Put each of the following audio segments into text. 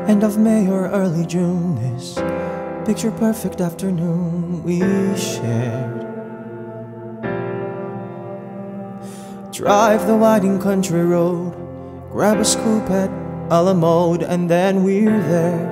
End of May or early June, this picture perfect afternoon we shared. Drive the winding country road, grab a scoop at Alamode, and then we're there.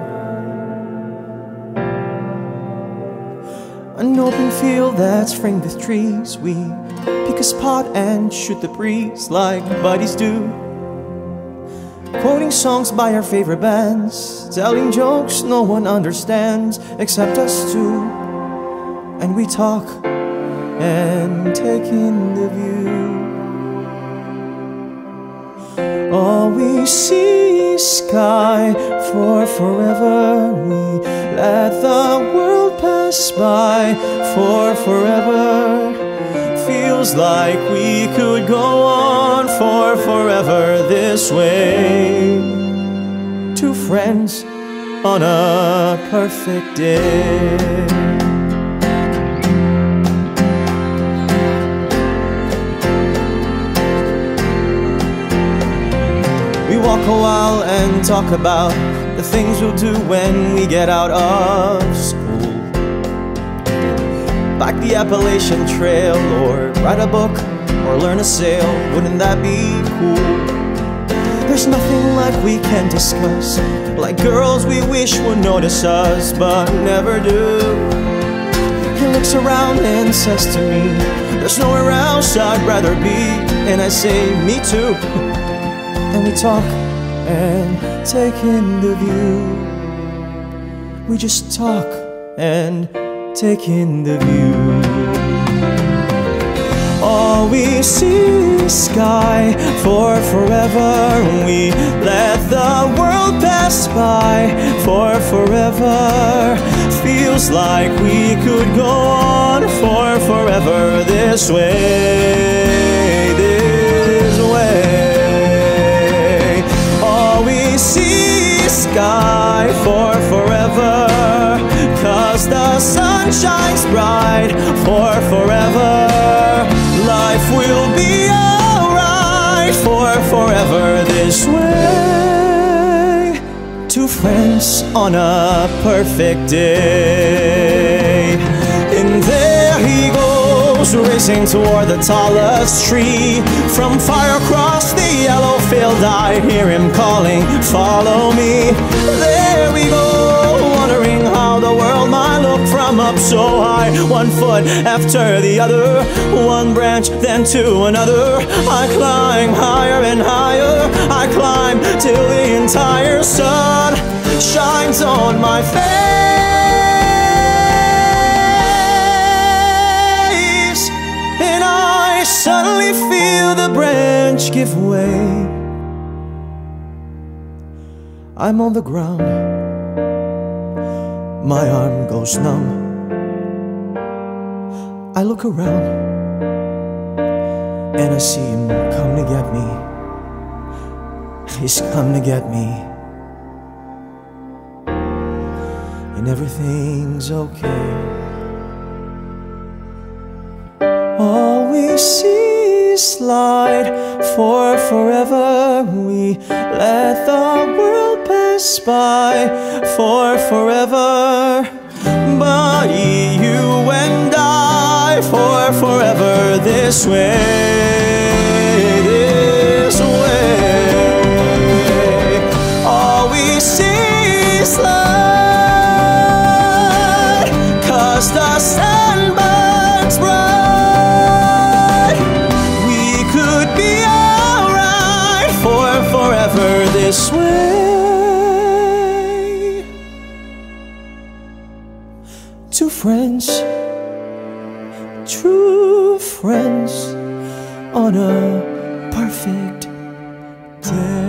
An open field that's framed with trees, we pick a spot and shoot the breeze like buddies do. Quoting songs by our favorite bands, telling jokes no one understands except us two. And we talk and take in the view. All we see is sky for forever. We let the world pass by for forever. Feels like we could go on for forever this way. Two friends on a perfect day. We walk a while and talk about the things we'll do when we get out of school. Bike the Appalachian Trail, or write a book, or learn to sail. Wouldn't that be cool? There's nothing like we can discuss, like girls we wish would notice us, but never do. He looks around and says to me, there's nowhere else I'd rather be. And I say, me too. And we talk and take in the view. We just talk and take in the view. All we see is sky for forever. We let the world pass by for forever. Feels like we could go on for forever this way, this way. All we see is sky for forever, 'cause the sun shines bright for forever. Life will be alright for forever this way. Two friends on a perfect day. And there he goes, racing toward the tallest tree. From far across the yellow field I hear him calling, follow me. There we go, wondering how the world might look from up so high. One foot after the other, one branch then to another. I climb higher and higher, I climb till the entire sun shines on my face. And I suddenly feel the branch give way. I'm on the ground, my arm goes numb. I look around and I see him come to get me. He's come to get me. And everything's okay. All we see is slide for forever. We let the world pass by for forever. But you and I for forever this way, this way. All we see is light, 'cause the sun burns bright. We could be alright for forever this way. Two friends, true friends on a perfect day.